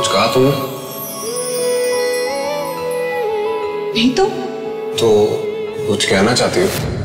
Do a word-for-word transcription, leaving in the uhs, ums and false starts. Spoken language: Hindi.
कुछ कहा तुमने? नहीं तो तो कुछ कहना चाहती हो?